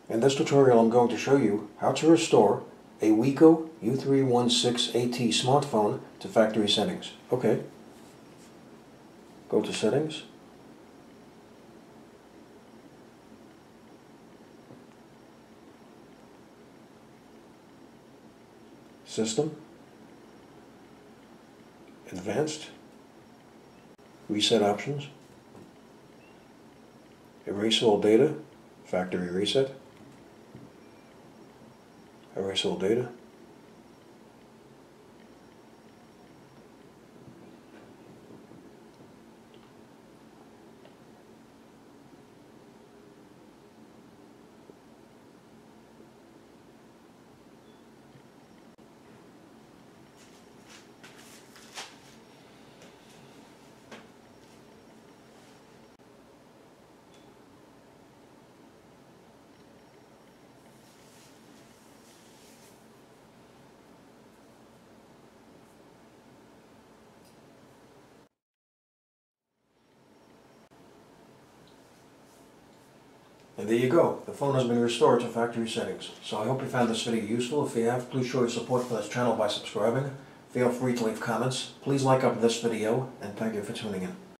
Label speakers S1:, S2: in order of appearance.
S1: In this tutorial I'm going to show you how to restore a Wiko U316AT smartphone to factory settings. Okay. Go to Settings. System. Advanced. Reset options. Erase all data. Factory reset. Erase all data. And there you go. The phone has been restored to factory settings. So I hope you found this video useful. If you have, please show your support for this channel by subscribing. Feel free to leave comments. Please like up this video, and thank you for tuning in.